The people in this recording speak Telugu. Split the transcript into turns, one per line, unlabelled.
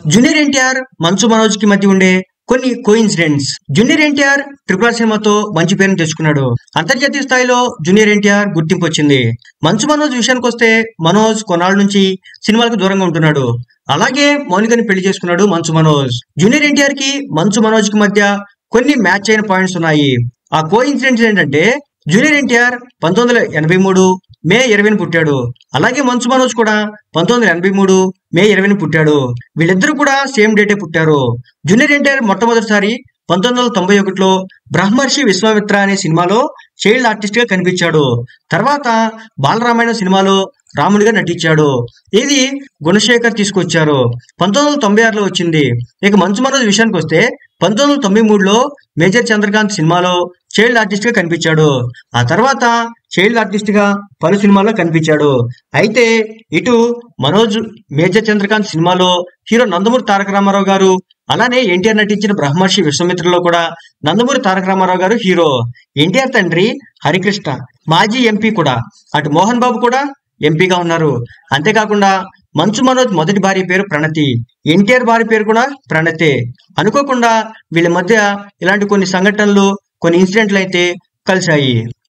జూనియర్ ఎన్టీఆర్ మంచు మనోజ్ కి మధ్య ఉండే కొన్ని కోఇన్సిడెంట్స్. జూనియర్ ఎన్టీఆర్ ట్రిపుల్ సినిమాతో మంచి పేరును తెచ్చుకున్నాడు. అంతర్జాతీయ స్థాయిలో జూనియర్ ఎన్టీఆర్ గుర్తింపు వచ్చింది. మంచు మనోజ్ విషయానికి వస్తే మనోజ్ కొన్నాళ్ళ నుంచి సినిమాలకు దూరంగా ఉంటున్నాడు. అలాగే మౌనికని పెళ్లి చేసుకున్నాడు మంచు మనోజ్. జూనియర్ ఎన్టీఆర్ కి మంచు మనోజ్ కి మధ్య కొన్ని మ్యాచ్ అయిన పాయింట్స్ ఉన్నాయి. ఆ కోఇన్సిడెంట్స్ ఏంటంటే, జూనియర్ ఎన్టీఆర్ 1983 మే 20ని పుట్టాడు. అలాగే మంచు మనోజ్ కూడా 1983 మే 20ని పుట్టాడు. వీళ్ళిద్దరూ కూడా సేమ్ డేటే పుట్టారు. జూనియర్ ఎన్టీఆర్ మొట్టమొదటిసారి 1991లో బ్రహ్మర్షి విశ్వామిత్ర అనే సినిమాలో చైల్డ్ ఆర్టిస్ట్ గా కనిపించాడు. తర్వాత బాలరామాయణ సినిమాలో రాముడిగా నటించాడు. ఇది గుణశేఖర్ తీసుకొచ్చారు. 1996లో వచ్చింది. ఇక మంచు మనోజ్ విషయానికి వస్తే 1993లో మేజర్ చంద్రకాంత్ సినిమాలో చైల్డ్ ఆర్టిస్ట్ గా కనిపించాడు. ఆ తర్వాత చైల్డ్ ఆర్టిస్ట్ గా పలు సినిమాల్లో కనిపించాడు. అయితే ఇటు మనోజ్ మేజర్ చంద్రకాంత్ సినిమాలో హీరో నందమూరి తారక రామారావు గారు, అలానే ఎన్టీఆర్ నటించిన బ్రహ్మర్షి విశ్వామిత్రలో కూడా నందమూరి తారక రామారావు గారు హీరో. ఎన్టీఆర్ తండ్రి హరికృష్ణ మాజీ ఎంపీ కూడా. అటు మోహన్ బాబు కూడా ఎంపీగా ఉన్నారు. అంతేకాకుండా మంచు మనోజ్ మొదటి భార్య పేరు ప్రణతి, ఎన్టీఆర్ భార్య పేరు కూడా ప్రణతే. అనుకోకుండా వీళ్ళ మధ్య ఇలాంటి కొన్ని సంఘటనలు, కొన్ని ఇన్సిడెంట్లు అయితే కలిశాయి.